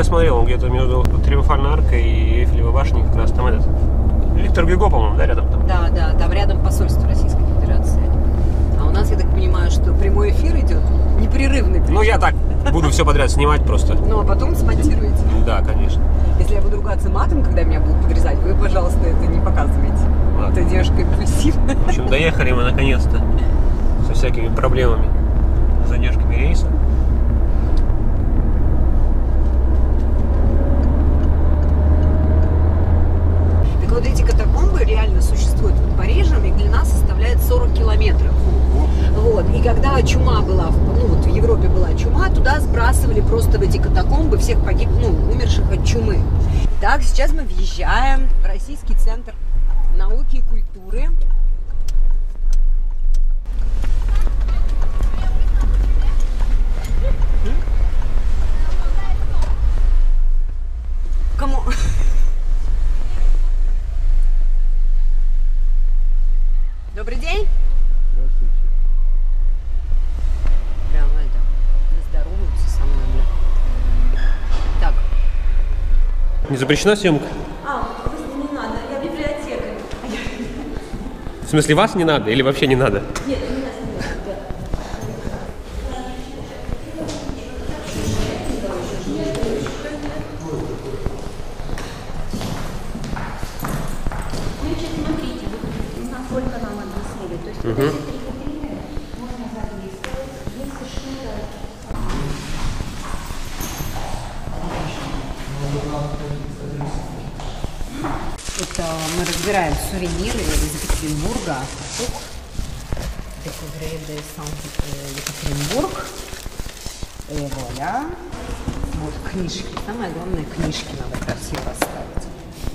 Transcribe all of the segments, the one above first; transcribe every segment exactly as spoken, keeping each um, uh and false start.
я смотрел, он где-то между Триумфальной аркой и Эйфелевой башней, как раз там этот... Виктор Гюго, по-моему, да, рядом там? Да, да, там рядом посольство Российской Федерации. А у нас, я так понимаю, что прямой эфир идет, непрерывный. Причем. Ну, я так буду все подряд снимать просто. Ну, а потом смонтируете. Да, конечно. Если я буду ругаться матом, когда меня будут подрезать, вы, пожалуйста, это не показывайте. Ладно. Это девушка импульсивная. В общем, доехали мы наконец-то со всякими проблемами, задержками рейса. Так вот, эти катакомбы реально существуют под Парижем, их длина составляет сорок километров. Вот. И когда чума была, ну вот в Европе была чума, туда сбрасывали просто в эти катакомбы всех погиб, ну, умерших от чумы. Так, сейчас мы въезжаем в Российский центр науки и культуры. Кому? Добрый день. Здравствуйте. Прям это, не здороваются со мной, бля. Так. Не запрещена съемка? А, не надо, я библиотекарь. В смысле, вас не надо или вообще не надо? Нет, у меня снимают, да. Значит, смотрите, вот насколько нам объяснили. То есть Угу. вот эти три категории можно задействовать, если что-то... Вот а, мы разбираем сувениры из Екатеринбурга. Ух. Découvrez de Санкт-Екатеринбург. И вуаля. Вот книжки. Самое главное, книжки надо красиво оставить.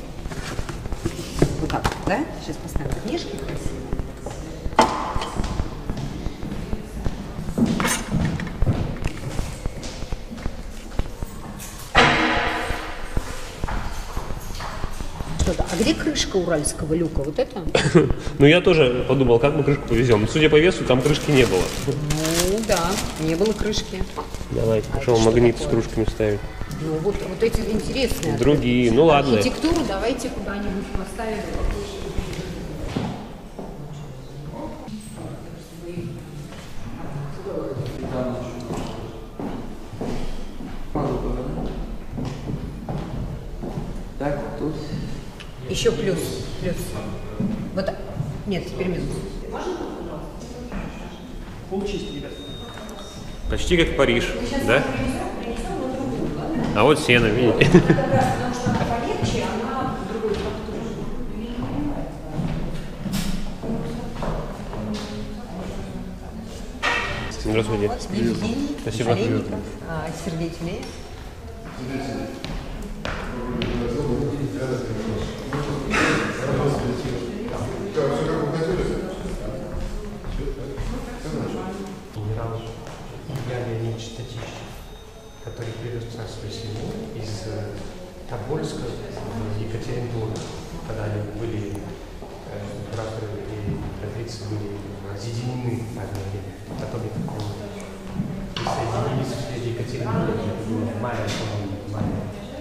Вот так, да? Сейчас поставим книжки красиво. Что-то. А где крышка уральского люка? Вот это? Ну, я тоже подумал, как мы крышку повезем. Судя по весу, там крышки не было. Ну да, не было крышки. Давайте, А пошел это что магнит с такое? кружками ставить. Ну вот, вот эти интересные. Другие, ну ладно. Архитектуру давайте куда-нибудь поставим. Так, тут. Еще плюс, плюс. Вот, так. Нет, теперь минус. Почти как Париж, да? А вот сено, видите? Здравствуйте. Спасибо. А, сердечные. Генерал Илья Леонидович Татищев, который привез царство село из Тобольска в Екатеринбург, когда они были, императоры и императрицы были разъединены в одно время. Потом их присоединились в Екатеринбурге, это было в мае, по-моему, в мае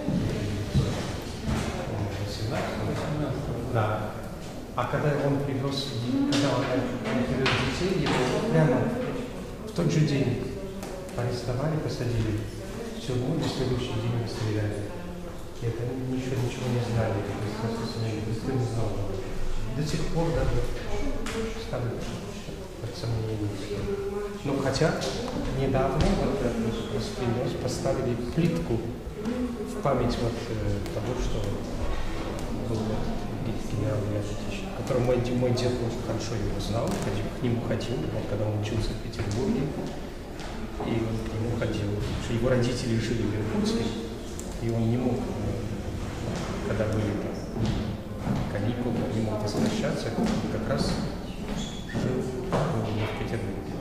восемнадцатого. Да. А когда он привез, когда он, он привез детей, его прямо в тот же день арестовали, посадили в тюрьму, и в следующий день расстреляли. И это ничего, ничего не знали, никто не знал. До сих пор даже ставят под сомнение. Ну, хотя недавно вот, принес, поставили плитку в память вот, э, того, что был вот, генерал Леонидович, который мой, мой дед очень хорошо его знал, ходил, к нему ходил, вот, когда он учился в Петербурге, и он к нему ходил. Что его родители жили в Иркутске, и он не мог, когда были там каникулы, не мог возвращаться, как раз жил в Петербурге.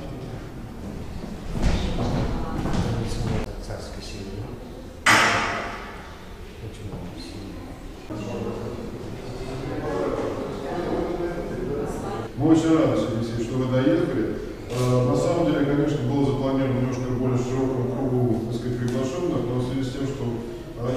Царской семьи. Очень много семьи. Мы очень рады, что вы доехали. На самом деле, конечно, было запланировано немножко более широкому кругу, так сказать, приглашенных, но в связи с тем, что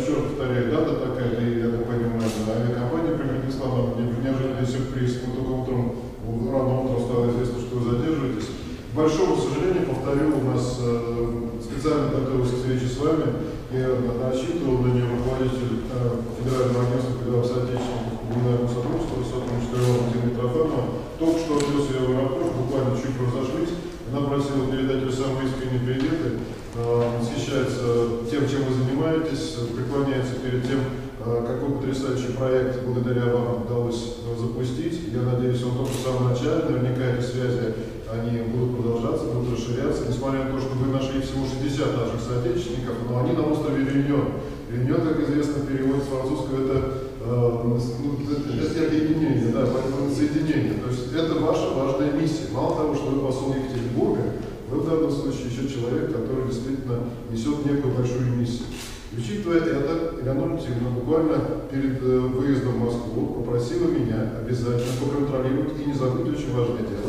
ожидаете сюрприз. Мы только утром, рано утром стало известно, что вы задерживаетесь. К большому сожалению, повторю, у нас э, специально готовился к встрече с вами, и рассчитывал на нее руководитель э, Федерального агентства федерального соотечественника гуманитарного сотрудничества высокого четырехлетнего Дмитрофанова. Только что отвез ее в аэропорт, буквально чуть разошлись. Она просила передать ей самые искренние приветы, э, восхищается тем, чем вы занимаетесь, преклоняется перед тем, э, какой потрясающий проект благодаря вам удалось э, запустить. Я надеюсь, он только в самом начале, наверняка эти связи они будут продолжаться, будут расширяться, несмотря на то, что вы нашли всего шестьдесят наших соотечественников, но они на острове Реюньон. Реюньон, как известно, перевод с французского, это, э, ну, это, это объединение, да, поэтому соединение. То есть это ваша важная миссия. Мало того, что вы посол Екатеринбурга, вы в данном случае еще человек, который действительно несет некую большую миссию. Учитывая это, Элеонора Тихоновна буквально перед э, выездом в Москву попросила меня обязательно проконтролировать и не забыть очень важное дело.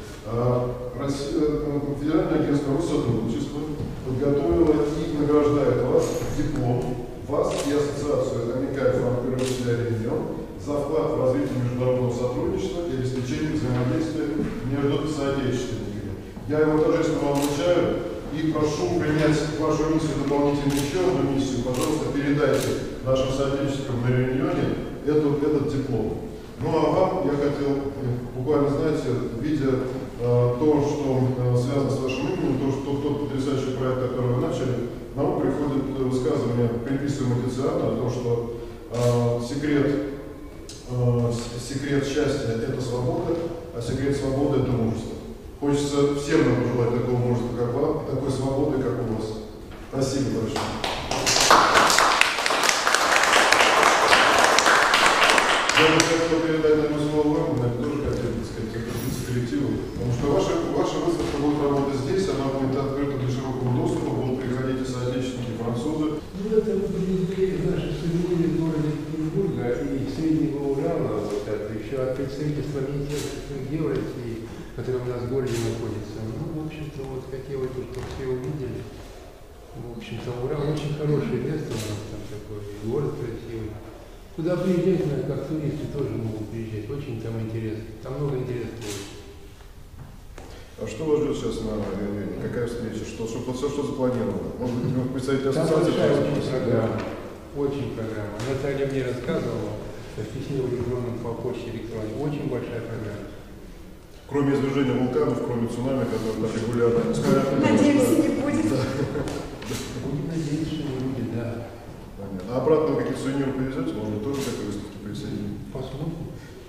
Федеральное агентство Россотрудничества подготовило и награждает вас диплом, вас и ассоциацию Амикай Франко-Русская Реюньон за вклад в развитие международного сотрудничества и обеспечение взаимодействия между соотечественниками. Я его торжественно вам вручаю и прошу принять вашу миссию дополнительно еще одну миссию. Пожалуйста, передайте нашим соотечественникам на Реюньоне эту, этот диплом. Ну а вам я хотел, буквально, знаете, видя э, то, что э, связано с вашим именем, то, что тот потрясающий проект, который вы начали, нам приходит высказывание, приписываемое Тициану, о том, что э, секрет, э, секрет счастья – это свобода, а секрет свободы – это мужество. Хочется всем нам пожелать такого мужества, как вам, и такой свободы, как у вас. Спасибо большое. Я бы хотел передать одно слово вам, но это тоже хотел бы сказать, как позиция коллектива. Потому что ваша, ваша выставка будет работать здесь, она будет открыта для широкого доступа, будут приходить и соотечественники, французы. Ну, это привезли наши сувениры в городе Екатеринбурга и Среднего Урала, вот это, еще от представительства Министерства дел России, которое у нас в городе находится. Ну, в общем-то, вот хотел бы, чтобы все увидели. В общем-то, Урал очень хорошее место у нас там такое, и город красивый. Туда приезжать, наверное, как туристы тоже могут приезжать. Очень там интересно. Там много интересного. А что вас ждет сейчас на Реюньоне? Какая встреча? Что, что, что, что запланировано? Может быть, вы представитель ассоциации? Там большая очень программа. Очень программа. Наталья мне рассказывала в письме в электронном по почте электронной. Очень большая программа. Кроме извержения вулканов, кроме цунами, которые там регулярно... Надеемся, не будет. Будем надеяться, что не будет, да. А обратно вы какие-то сувениры привезете? Можно тоже к этой выставке присоединиться? Посмотрим.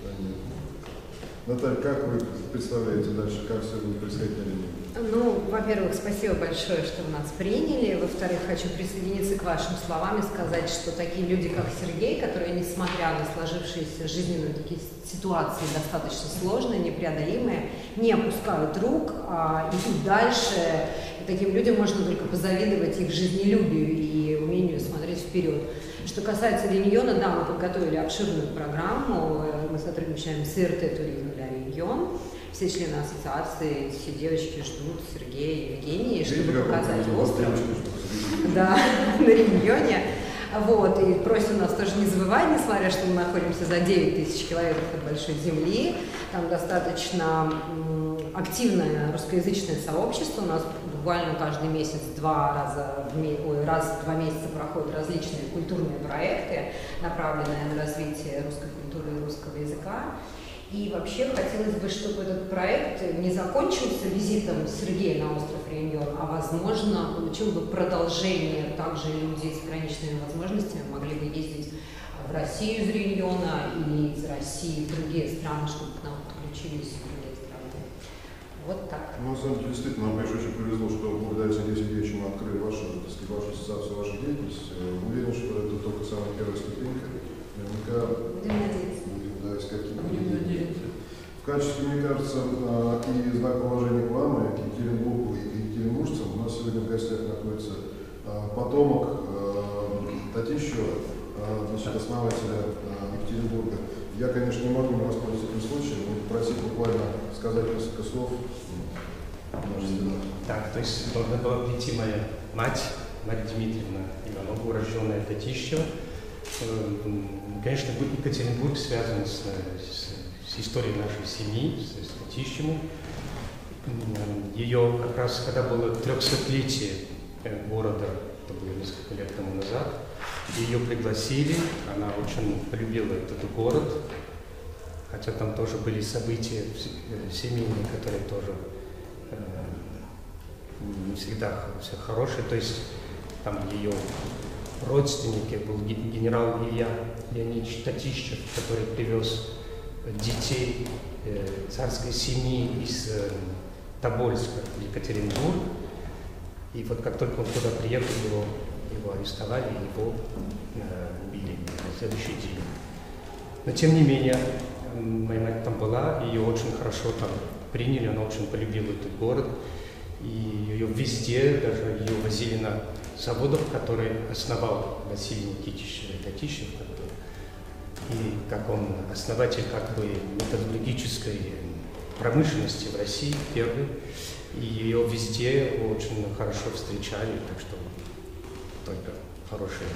Наталья, как вы представляете дальше, как все будет происходить на Реюньоне? Ну, во-первых, спасибо большое, что вы нас приняли. Во-вторых, хочу присоединиться к вашим словам и сказать, что такие люди, как Сергей, которые, несмотря на сложившиеся жизненные такие ситуации достаточно сложные, непреодолимые, не опускают рук, а идут дальше. И таким людям можно только позавидовать их жизнелюбию и умению смотреть вперед. Что касается Реюньона, да, мы подготовили обширную программу. Мы сотрудничаем с ИРТ «Туризм для Реюньон». Все члены ассоциации, все девочки ждут Сергея и Евгении, чтобы показать остров. Да, на Реюньоне. Вот, и просим нас тоже не забывать, несмотря что мы находимся за девять тысяч километров от большой земли. Там достаточно активное русскоязычное сообщество. У нас буквально каждый месяц два раза в ме... Ой, раз в два месяца проходят различные культурные проекты, направленные на развитие русской культуры и русского языка. И вообще хотелось бы, чтобы этот проект не закончился визитом Сергея на остров Реюньон, а, возможно, получил бы продолжение. Также люди с ограниченными возможностями могли бы ездить в Россию из Реюньона или из России в другие страны, чтобы к нам подключились другие страны. Вот так. Ну, на самом деле, действительно, нам, конечно, очень повезло, что благодаря Сергею Сергеевичу мы открыли вашу, так сказать, вашу ассоциацию, вашу деятельность. Уверен, что это только самая первая ступенька. Наверняка Будем надеяться. Будем, да, искать какие-то. В качестве, мне кажется, и знак уважения к вам, и к Екатеринбургу, и к екатеринбуржцам, у нас сегодня в гостях находится потомок Татищева, значит, основателя Екатеринбурга. Я, конечно, не могу не воспользоваться этим случаем, но попросить буквально сказать несколько слов. Так, то есть должна была прийти моя мать, Мария Дмитриевна Иванова, урожденная Татищева. Конечно, Екатеринбург связан с, с с историей нашей семьи, с Татищевым. Ее как раз, когда было трехсотлетие города, это было несколько лет тому назад, ее пригласили, она очень полюбила этот город, хотя там тоже были события семейные, которые тоже э, не всегда все хорошие, то есть там ее родственники был генерал Илья Леонидович Татищев, который привез детей э, царской семьи из э, Тобольска в Екатеринбург. И вот как только он туда приехал, его, его арестовали и его э, убили на следующий день. Но тем не менее, моя мать там была, ее очень хорошо там приняли, она очень полюбила этот город. И ее везде, даже ее возили на заводов, которые основал Василий Никитич Татищев. И как он основатель как бы металлургической промышленности в России первый. И ее везде очень хорошо встречали, так что только хорошие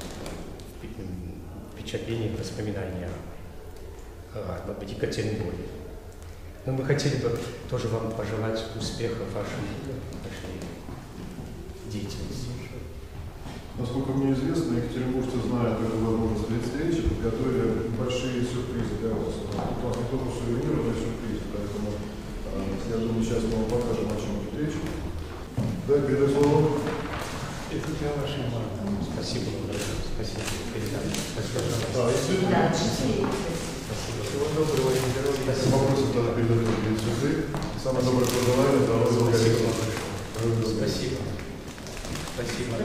впечатления и воспоминания об Екатеринбурге. Но мы хотели бы тоже вам пожелать успеха в вашей, вашей деятельности. Насколько мне известно, екатеринбуржцы знают эту возможность для встречи, подготовили большие сюрпризы для вас. У вас не только сувениры, но и сюрпризы, поэтому я думаю, сейчас мы вам покажем, о чем идет речь. Да, передаю слово. Это для вашей мамы. Спасибо вам большое. Спасибо. Передам. Спасибо. Да, и сегодня... Спасибо. Всего доброго и здоровья. Спасибо. Вопросы тогда передают перед сюды. Самое доброе пожелание, здоровья, благополучия. Спасибо. Спасибо.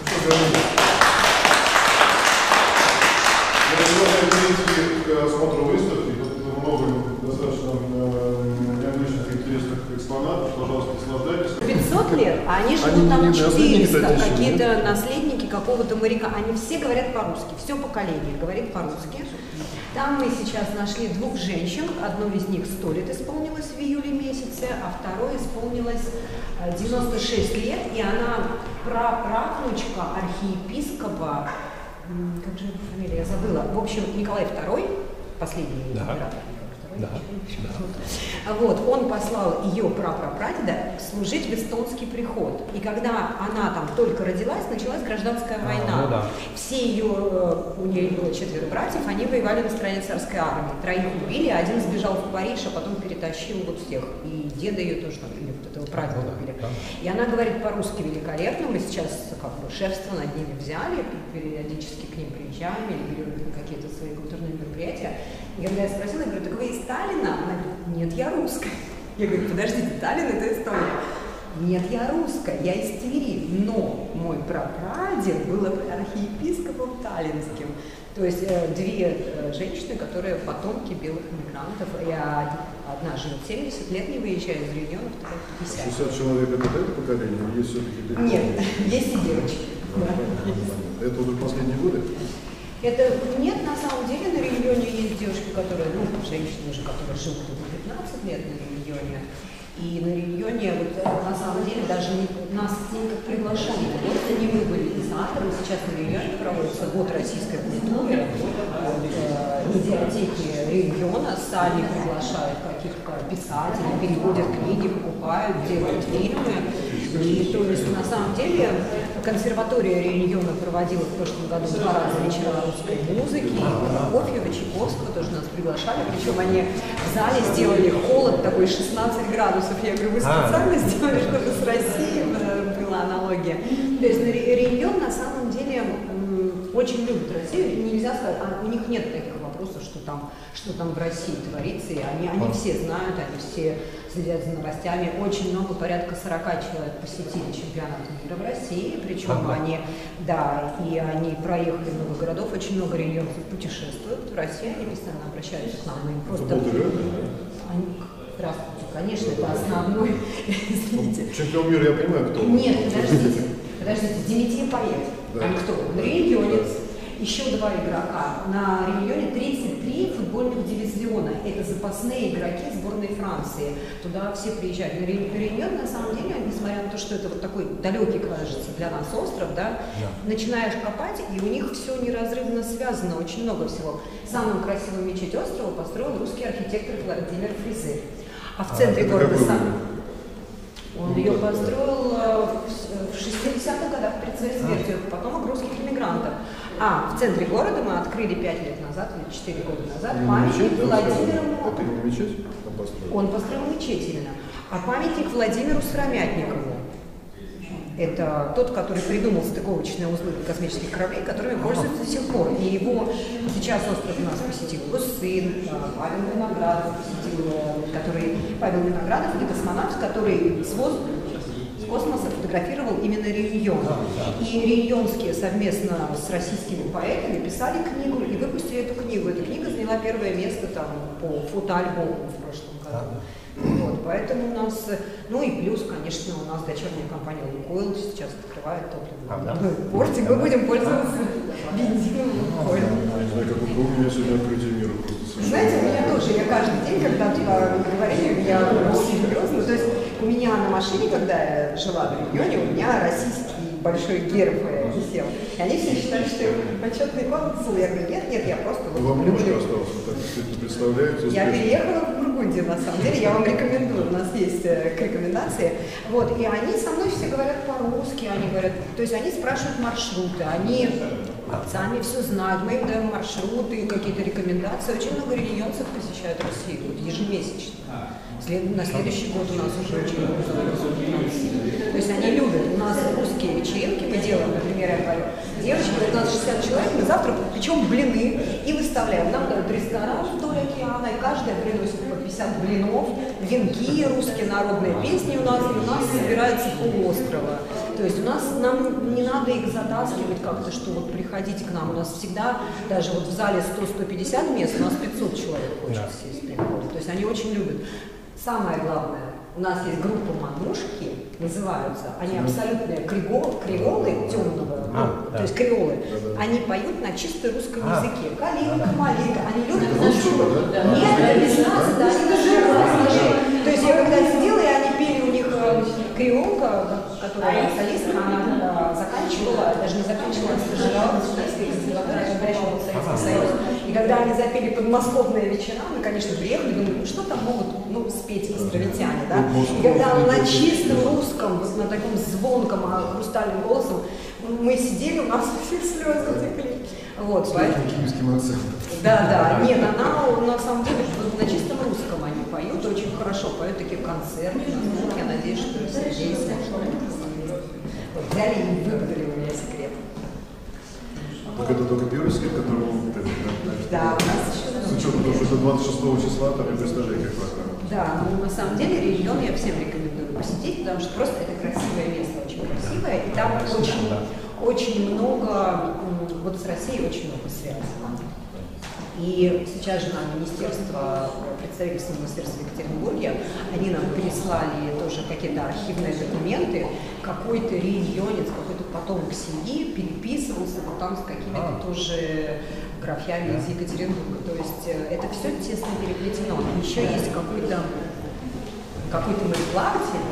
Я предлагаю перейти к осмотру выставки. Тут много достаточно необычных и интересных экспонатов. Пожалуйста, наслаждайтесь. пятьсот лет, а они живут Они там не на четыреста, наследники, какие-то наследники какого-то моряка. Они все говорят по-русски, все поколение говорит по-русски. Там мы сейчас нашли двух женщин, одной из них сто лет исполнилось в июле месяце, а второй исполнилось девяносто шесть лет, и она праправнучка архиепископа, как же его фамилия, я забыла, в общем, Николай второй, последний да. император. Да. Вот, он послал ее прапрапрадеда служить в эстонский приход. И когда она там только родилась, началась гражданская война. А, ну да. Все ее, у нее было четверо братьев, они воевали на стороне царской армии. Троих убили, один сбежал в Париж, а потом перетащил вот всех. И деда ее тоже там, или вот этого прадеда убили. Да. И она говорит по-русски великолепно. Мы сейчас как бы шефство над ними взяли, периодически к ним приезжаем или берем их на какие-то свои культурные мероприятия. И когда я спросила, я говорю, так вы из Сталина? Она говорит, нет, я русская. Я говорю, подождите, Сталин это Эстония. Нет, я русская, я из Твери, но мой прапрадед был архиепископом таллинским. То есть э, две э, женщины, которые потомки белых иммигрантов, и одна живет семьдесят лет, не выезжая из регионов, вторая пятьдесят. шестьдесят человек это это поколение? Есть все-таки? Нет, есть и девочки. Да. Это уже последние годы? Это нет, на самом деле на регионе есть девушки, которые, ну, женщины уже, которые живут пятнадцать лет на регионе. И на регионе, вот на самом деле, даже не, нас никак приглашали. Просто не мы были инициатором. Сейчас на регионе проводится год российской культуры. Вот, э, медиатеки региона сами приглашают каких-то писателей, переводят книги, покупают, делают фильмы. И то есть на самом деле консерватория региона проводила в прошлом году два раза вечера русской музыки. И Прокофьева, Чайковского тоже нас приглашали. Причем они в зале сделали холод такой шестнадцать градусов. Я говорю, вы специально сделали, чтобы с Россией была аналогия. То есть регион на самом деле очень любит Россию. Нельзя сказать, а у них нет таких вопросов, что там, что там в России творится. И они, они все знают, они все следят за новостями. Очень много, порядка сорока человек посетили чемпионат мира в России. Причем ага. они, да, и они проехали много городов, очень много регионов путешествуют в России. Они постоянно обращаются к нам. Мы просто... Они... Здравствуйте, конечно, это основной, извините. Чемпион мира, я понимаю, кто? Нет, подождите, подождите, Дмитрий поэт. Да. Он кто? Он регионец. еще два игрока. На Реюньоне тридцать три футбольных дивизиона. Это запасные игроки сборной Франции. Туда все приезжают. На Реюньон, на самом деле, несмотря на то, что это вот такой далекий, кажется, для нас остров, да, да. начинаешь копать, и у них все неразрывно связано, очень много всего. Самую красивую мечеть острова построил русский архитектор Владимир Фризель. А в центре а, города сам... Он ее построил в шестидесятых годах перед своей смертью, потомок русских иммигрантов. А в центре города мы открыли пять лет назад, или четыре года назад, не памятник мечеть, Владимиру... Это не мечеть он построил? Он построил мечеть именно. А памятник Владимиру Сыромятникову. Это тот, который придумал стыковочные узлы космических кораблей, которыми пользуются до сих пор. И его сейчас остров у нас посетил его сын, Павел Виноградов, посетил, который, Павел Виноградов, это космонавт, который с, воз... с космоса фотографировал именно Реюньон. И реюньонские совместно с российскими поэтами писали книгу и выпустили эту книгу. Эта книга заняла первое место там, по фотоальбому в прошлом году. Вот, поэтому у нас, ну и плюс, конечно, у нас дочерняя компания Лукойл сейчас открывает топливный а, да? порт, и мы будем пользоваться бензином Лукойл. Не знаю, как у меня сегодня открытие мира просто. Знаете, у меня тоже, я каждый день, когда туда говорили, я серьезно, то есть у меня на машине, когда я жила в регионе, у меня российский большой герб висел. И они все считали, что я почетный консул. Я говорю, нет, нет, я просто... Вам немножко осталось, вы так действительно представляете? Я переехала в Бургундию, на самом деле, я вам рекомендую, у нас есть рекомендации. Вот, и они со мной все говорят по-русски, они говорят, то есть они спрашивают маршруты, они сами все знают, мы им даем маршруты, какие-то рекомендации. Очень много реюньонцев посещают Россию, вот, ежемесячно. След... На следующий год у нас уже очень много. То есть они любят. У нас русские вечеринки мы делаем, например, я говорю, девочки, у нас шестьдесят человек, мы завтра печем блины и выставляем. Нам дают ресторан вдоль океана, и каждая приносит по пятьдесят блинов, венки, русские народные песни у нас, и у нас собирается полуострова. То есть у нас, нам не надо их затаскивать как-то, что вот приходите к нам. У нас всегда, даже вот в зале сто — сто пятьдесят мест, у нас пятьсот человек хочет сесть приходит. То есть они очень любят. Самое главное, у нас есть группа «Манушки», называются, они абсолютные криолы, криолы темного, а, ну, да. то есть криолы, да, да. Они поют на чисто русском а. языке. Калинка, малинка, они любят нашу... Да? Нет, без нас, да, они даже разные. То есть я когда сидела, и они пели, у них криолка, которая солистка, она заканчивала, даже не заканчивала, а стажировалась в Киевской консерватории, когда еще был Советский Союз. И когда они запели подмосковные вечера, мы, конечно, приехали, думали, ну что там могут ну, спеть островитяне, да? И когда на чистом русском, вот на таком звонком, хрустальным голосом, мы сидели, у нас все слезы текли. Вот, поэтому... Да, да, нет, она на самом деле на чистом русском они поют, очень хорошо поют такие концерты. Я надеюсь, что Сергей слышал. Взяли и выпадали у меня секрет. Так это только первый секрет, который вы да, у нас еще... С учетом того, что это двадцать шестого числа, там и представляете, как программа. Да, ну на самом деле Реюньон я всем рекомендую посетить, потому что просто это красивое место, очень красивое, и там очень, очень много, вот с Россией очень много связано. И сейчас же нам Министерство, представительство Министерства в Екатеринбурге, они нам прислали тоже какие-то архивные документы, какой-то реюньонец, какой-то потомок семьи переписывался вот там с какими-то тоже графьями из Екатеринбурга. То есть это все тесно переплетено. Еще есть какой-то какой-то мореплаватель,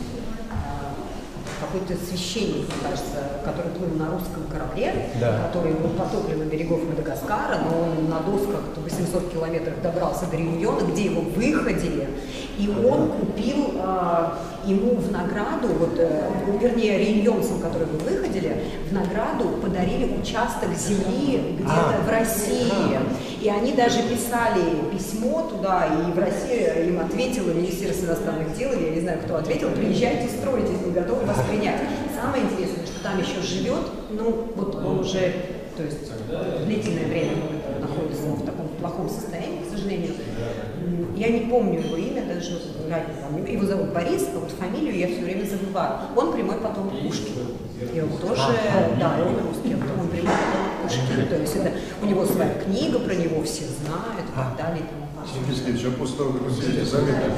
какой-то священник, мне кажется, который плыл на русском корабле, да. который был потоплен на берегов Мадагаскара, но он на досках восемьсот километров добрался до Реюньона, где его выходили, и он купил э, ему в награду, вот, э, вернее, реюньонцам, которые его выходили, в награду подарили участок земли где-то а. в России. И они даже писали письмо туда, и в России им ответило Министерство иностранных дел, или я не знаю, кто ответил, приезжайте, стройтесь, мы готовы вас принять. Самое интересное, что там еще живет, ну, вот он уже, то есть длительное время находится в таком плохом состоянии, к сожалению. Я не помню его имя, даже его зовут Борис, а вот фамилию я все время забываю. Он прямой потомок Пушкина. И он тоже, да, он русский, он прямой потомок Пушкина. То есть это у него своя книга, про него все знают и так далее. Сергей Сергеевич, а после того, как вы сидите заметили,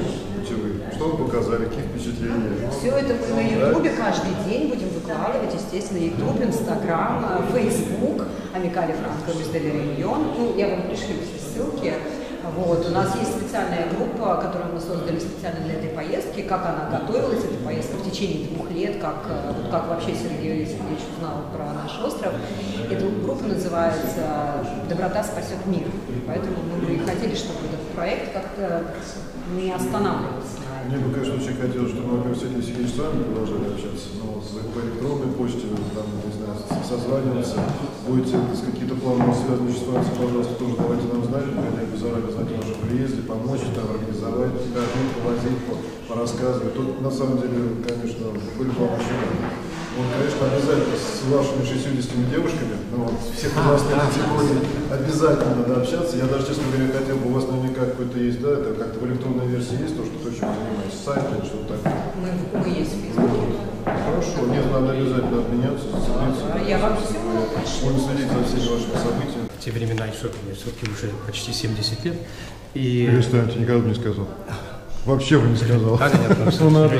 будете вы? Что вы показали, какие впечатления? Все это мы на Ютубе каждый день будем выкладывать, естественно, Ютуб, Инстаграм, Фейсбук, Амикали Франко Бездель Реюньон. Ну, я вам пришлю все ссылки. Вот. У нас есть специальная группа, которую мы создали специально для этой поездки, как она готовилась, эта поездка, в течение двух лет, как, как вообще Сергей Сергеевич узнал про наш остров. Эта группа называется «Доброта спасет мир». Поэтому мы бы хотели, чтобы этот проект как-то не останавливался. Мне бы, конечно, очень хотелось, чтобы, во-первых, Сергей Сергеевич с вами продолжали общаться, но по электронной почте, там, не знаю, созваниваться, будете какие-то планы связанные с вами, пожалуйста, тоже давайте нам знать, мы хотели бы заранее знать о вашем приезде, помочь, там, организовать, покажить, повозить, порассказывать. Тут, на самом деле, конечно, были бы вам очень рады. Вот, конечно, обязательно с вашими шестьюдесятью девушками, ну, вот, всех у вас на сегодня обязательно надо общаться. Я даже, честно говоря, хотел бы, у вас наверняка какой-то есть, да, это как-то в электронной версии есть то, что то, чем вы занимаетесь, сайт или что-то такое. Мы, мы есть в Фейсбуке. Хорошо, нет, надо обязательно обменяться, зацепиться. Я вам все Будем следить за всеми вашими событиями. В те времена еще, мне все-таки уже почти семьдесят лет. И... Перестаньте, никогда бы не сказал. Вообще бы не сказал. Да, нет, ну, надо.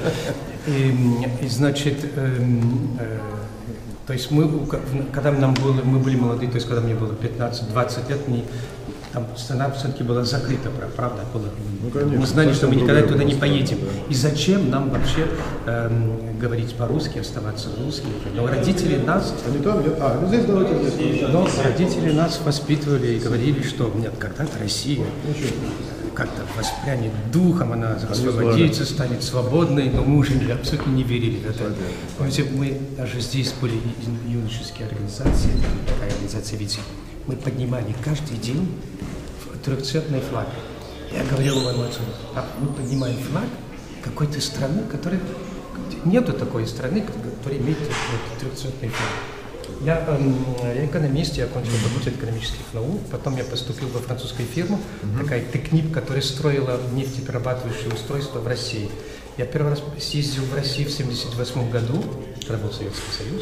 И, и значит, э, э, то есть мы, когда нам было, мы были молодые, то есть когда мне было пятнадцать-двадцать лет, мне, там страна все-таки была закрыта, правда? Было. Ну, конечно, мы знали, что мы никогда туда не поедем. Да. И зачем нам вообще э, говорить по-русски, оставаться русскими? Но родители нас... Они там? Нет? А, здесь давайте здесь. Но родители нас воспитывали и говорили, что нет, когда-то Россия как-то воспрянет духом, она освободится, станет свободной, но мы уже абсолютно не верили в это. Помните, мы даже здесь были юношеские организации, такая организация «Витязь», мы поднимали каждый день трехцветный флаг. Я говорил моему отцу, а мы поднимаем флаг какой-то страны, которой нету такой страны, которая имеет трехцветный флаг. Я, э, я экономист, я окончил факультет экономических наук, потом я поступил во французскую фирму, mm-hmm. такая Технип, которая строила нефтеперерабатывающее устройство в России. Я первый раз съездил в Россию в семьдесят восьмом году, когда был Советский Союз,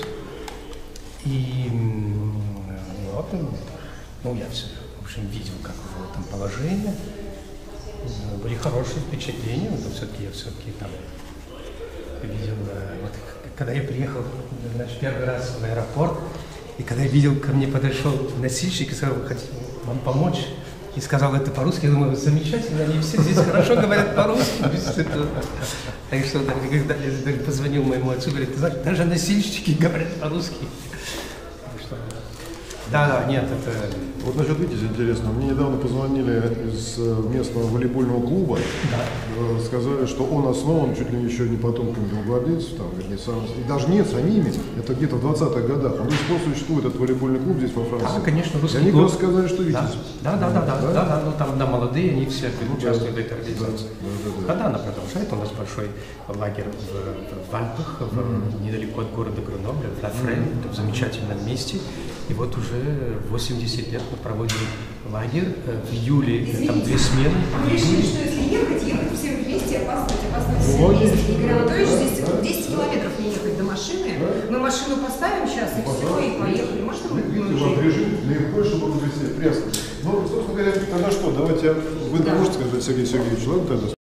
и вот, ну, я все, в общем, видел, как было там положение, были хорошие впечатления, но все-таки я все-таки там видел, вот, когда я приехал, значит, первый раз в аэропорт, и когда я видел, ко мне подошел носильщик и сказал, хотите вам помочь, и сказал это по-русски, я думаю, замечательно, они все здесь хорошо говорят по-русски. Так что, когда я позвонил моему отцу, говорит, ты знаешь, даже носильщики говорят по-русски. Да, да, нет, это... Вот насчет Витязя интересно. Мне недавно позвонили из местного волейбольного клуба. Да. Сказали, что он основан чуть ли еще не потомками домовладельцев, там, не сам, и даже не самими. Это где-то в двадцатых годах. Он до сих пор существует, этот волейбольный клуб здесь во Франции. Да, конечно, русский и они клуб. просто сказали, что Витязь. Да, да, да, да, да, да, да, ну там да, молодые, они все ну, участвуют в этой организации. Да, да, да, да. да, она продолжает. У нас большой лагерь в, в Альпах, в, mm-hmm. недалеко от города Гренобля, в Ла-Фре, mm-hmm. в замечательном месте. И вот уже восемьдесят лет мы проводим лагерь. В июле Извините, там две смены. Мы решили, что если ехать, ехать все вместе, опаздывать, опаздывать все вместе. Игорь Анатольевич, здесь десять километров не ехать до машины. Мы машину поставим сейчас, и все, и поехали. Можно мы уже режим легко, чтобы он быстрее. Пресно. Ну, собственно говоря, тогда что, давайте, вы да. можете сказать, Сергей Сергеевич, ладно тогда?